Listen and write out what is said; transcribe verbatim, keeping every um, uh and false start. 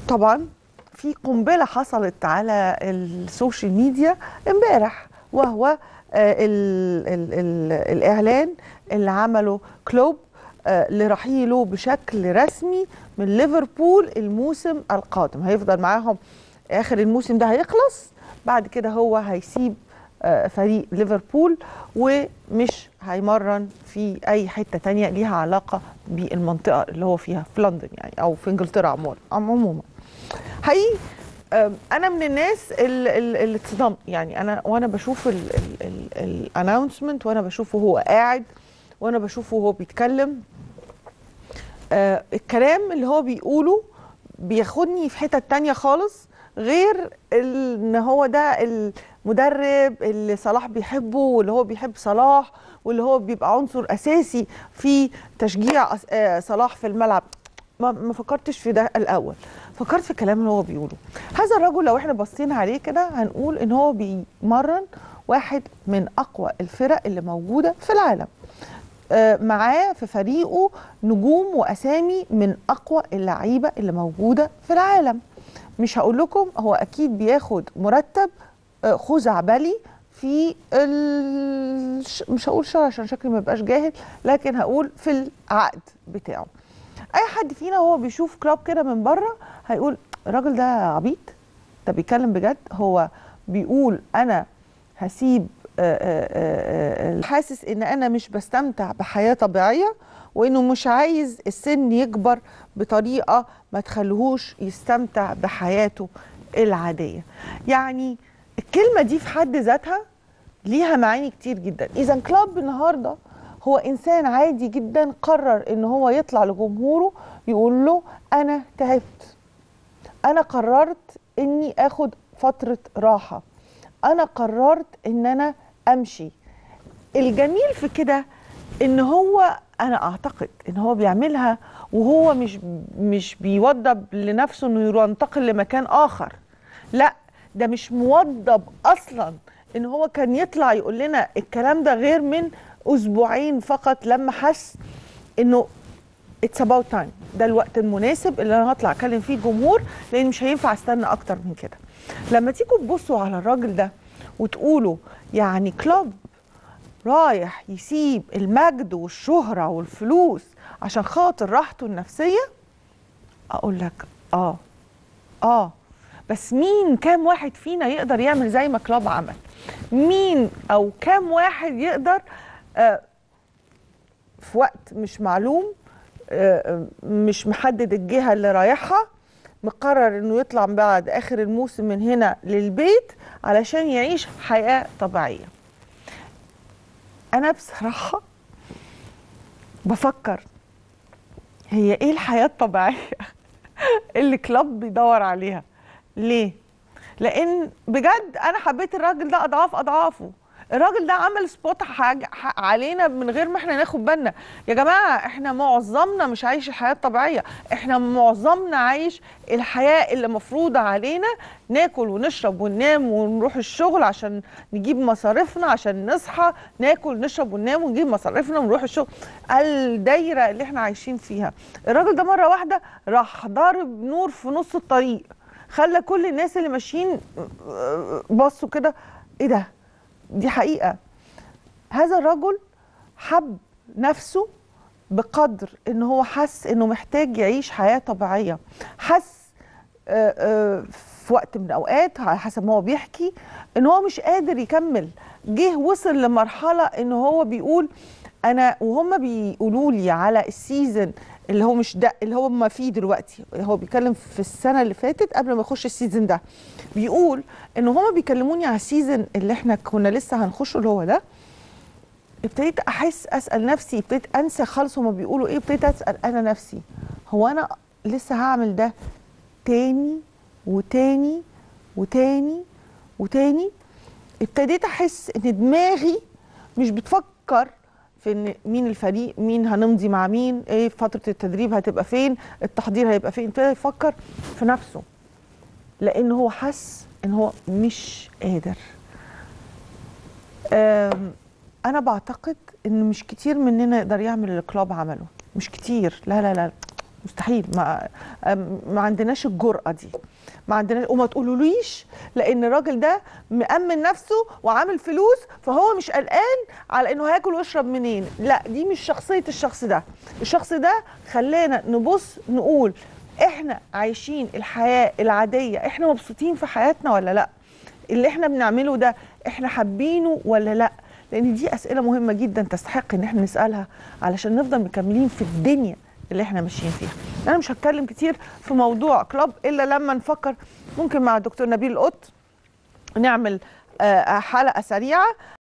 طبعا في قنبله حصلت على السوشيال ميديا امبارح، وهو ال ال ال الاعلان اللي عمله كلوب لرحيله بشكل رسمي من ليفربول الموسم القادم. هيفضل معاهم اخر الموسم ده، هيخلص بعد كده هو هيسيب فريق ليفربول ومش هيمرن في اي حته تانية ليها علاقه بالمنطقه اللي هو فيها في لندن يعني، او في انجلترا عموما. عموما حقيقي انا من الناس اللي اتصدمت يعني، انا وانا بشوف الاناونسمنت وانا بشوفه هو قاعد وانا بشوفه هو بيتكلم، آه الكلام اللي هو بيقوله بياخدني في حتة تانية خالص، غير ان هو ده المدرب اللي صلاح بيحبه واللي هو بيحب صلاح واللي هو بيبقى عنصر اساسي في تشجيع صلاح في الملعب. ما ما فكرتش في ده الاول، فكرت في الكلام اللي هو بيقوله. هذا الرجل لو احنا بصينا عليه كده هنقول ان هو بيمرن واحد من اقوى الفرق اللي موجودة في العالم، معاه في فريقه نجوم واسامي من اقوى اللعيبه اللي موجوده في العالم. مش هقول لكم هو اكيد بياخد مرتب خزعبلي في ال... مش هقول شهر عشان شكلي ما يبقاش جاهل، لكن هقول في العقد بتاعه. اي حد فينا هو بيشوف كلوب كده من بره هيقول الراجل ده عبيط، ده بيتكلم بجد؟ هو بيقول انا هسيب حاسس ان انا مش بستمتع بحياة طبيعية، وانه مش عايز السن يكبر بطريقة ما تخليهوش يستمتع بحياته العادية. يعني الكلمة دي في حد ذاتها ليها معاني كتير جدا. اذا كلوب النهاردة هو انسان عادي جدا قرر ان هو يطلع لجمهوره يقول له انا تعبت، انا قررت اني اخد فترة راحة، انا قررت ان انا امشي. الجميل في كده ان هو انا اعتقد ان هو بيعملها وهو مش مش بيوضب لنفسه انه ينتقل لمكان اخر، لا ده مش موضب اصلا ان هو كان يطلع يقول لنا الكلام ده غير من اسبوعين فقط، لما حس انه اتس اباوت تايم، ده الوقت المناسب اللي انا هطلع اكلم فيه الجمهور، لان مش هينفع استنى اكتر من كده. لما تيجوا تبصوا على الراجل ده وتقولوا يعني كلوب رايح يسيب المجد والشهرة والفلوس عشان خاطر راحته النفسية، اقول لك اه اه بس مين كام واحد فينا يقدر يعمل زي ما كلوب عمل؟ مين او كام واحد يقدر آه في وقت مش معلوم، آه مش محدد الجهة اللي رايحها، مقرر انه يطلع بعد اخر الموسم من هنا للبيت علشان يعيش حياة طبيعية؟ انا بصراحة بفكر هي ايه الحياة الطبيعية اللي كلوب بيدور عليها؟ ليه؟ لان بجد انا حبيت الراجل ده اضعاف اضعافه. الراجل ده عمل سبوت حاجة علينا من غير ما احنا ناخد بالنا. يا جماعة احنا معظمنا مش عايش الحياة الطبيعية، احنا معظمنا عايش الحياة اللي مفروضة علينا، ناكل ونشرب وننام ونروح الشغل عشان نجيب مصاريفنا، عشان نصحى ناكل نشرب وننام ونجيب مصاريفنا ونروح الشغل، الدايرة اللي احنا عايشين فيها. الراجل ده مرة واحدة راح ضارب نور في نص الطريق، خلى كل الناس اللي ماشيين بصوا كده، ايه ده؟ دي حقيقة. هذا الرجل حب نفسه بقدر ان هو حس انه محتاج يعيش حياة طبيعية. حس في وقت من الاوقات على حسب ما هو بيحكي ان هو مش قادر يكمل. جه وصل لمرحلة ان هو بيقول انا، وهم بيقولوا لي على السيزن اللي هو مش ده اللي هو ما فيه دلوقتي، هو بيتكلم في السنه اللي فاتت قبل ما يخش السيزن ده، بيقول ان هما بيكلموني على السيزن اللي احنا كنا لسه هنخشه اللي هو ده، ابتديت احس اسال نفسي، ابتديت انسى خالص هما بيقولوا ايه، ابتديت اسال انا نفسي هو انا لسه هعمل ده تاني وتاني وتاني وتاني؟ ابتديت احس ان دماغي مش بتفكر في ان مين الفريق، مين هنمضي مع مين، ايه فتره التدريب هتبقى فين، التحضير هيبقى فين. ابتدى يفكر في نفسه لان هو حس ان هو مش قادر. انا بعتقد ان مش كتير مننا يقدر يعمل اللي كلوب عمله، مش كتير، لا لا لا مستحيل، ما ما عندناش الجرأة دي، ما عندناش. وما تقولوليش لان الراجل ده مأمن نفسه وعامل فلوس فهو مش قلقان على انه هياكل ويشرب منين. لا، دي مش شخصية الشخص ده. الشخص ده خلانا نبص نقول احنا عايشين الحياة العادية، احنا مبسوطين في حياتنا ولا لا؟ اللي احنا بنعمله ده احنا حابينه ولا لا؟ لان دي اسئلة مهمة جدا تستحق ان احنا نسألها علشان نفضل مكملين في الدنيا اللي احنا ماشيين فيها. انا مش هتكلم كتير في موضوع كلاب الا لما نفكر ممكن مع الدكتور نبيل القط نعمل حلقة سريعة